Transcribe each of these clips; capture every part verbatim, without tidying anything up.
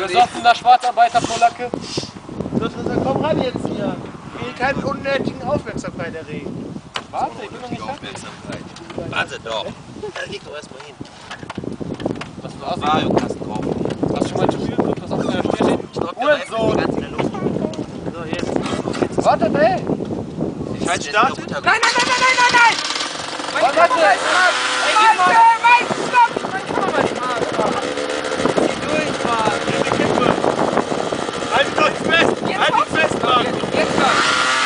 Besoffener Schwarzarbeiter Polacke. So, komm ran jetzt hier. Ich will keine unnötigen Aufmerksamkeit erregen. Warte, ich bin noch nicht fertig. Warte doch. Da leg doch erstmal hin. Was du hast, Mario-Kasten drauf. hast du schon mal gespielt, was auf der Stelle steht? Ich glaub, der Reifen ist ganz schnell los. So, jetzt. Warte, ey! Ich halte startet? Nein, Nein, nein, nein, nein, nein, nein! Meine Warte. Kamera ist hart! Ey, gib mal. Mein Stopp! Meine Kamera ist hart! Geh durch, Mann! Diese Kippe. Halt euch fest! Jetzt Halt kommt's. dich fest, Mann! Jetzt, jetzt kommt's.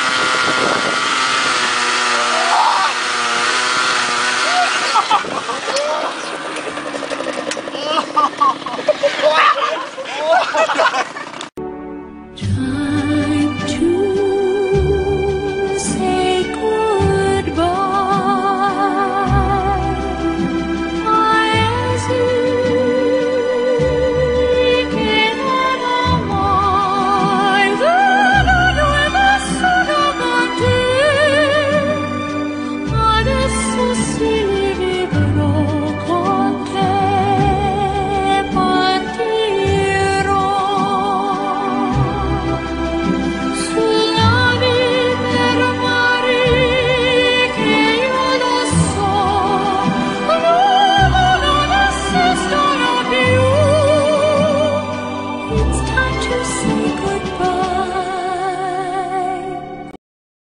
Time to say goodbye. I see in the mind with a sort of a day. Adesso si